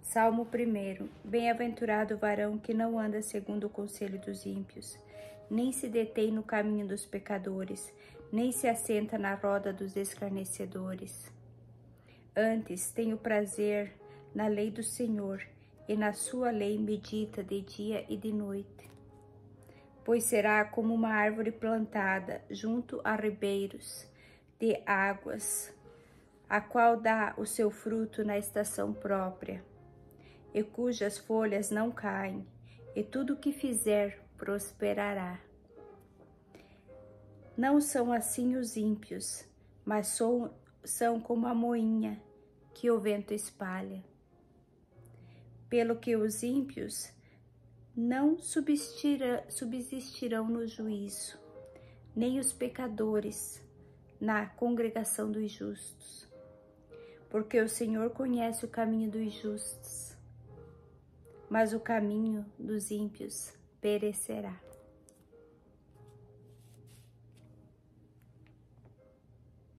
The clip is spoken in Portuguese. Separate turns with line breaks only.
Salmo 1. Bem-aventurado o varão que não anda segundo o conselho dos ímpios, nem se detém no caminho dos pecadores, nem se assenta na roda dos escarnecedores. Antes tem o prazer na lei do Senhor, e na sua lei medita de dia e de noite. Pois será como uma árvore plantada junto a ribeiros de águas, a qual dá o seu fruto na estação própria, e cujas folhas não caem, e tudo o que fizer prosperará. Não são assim os ímpios, mas são como a moinha que o vento espalha. Pelo que os ímpios não subsistirão no juízo, nem os pecadores na congregação dos justos. Porque o Senhor conhece o caminho dos justos, mas o caminho dos ímpios perecerá.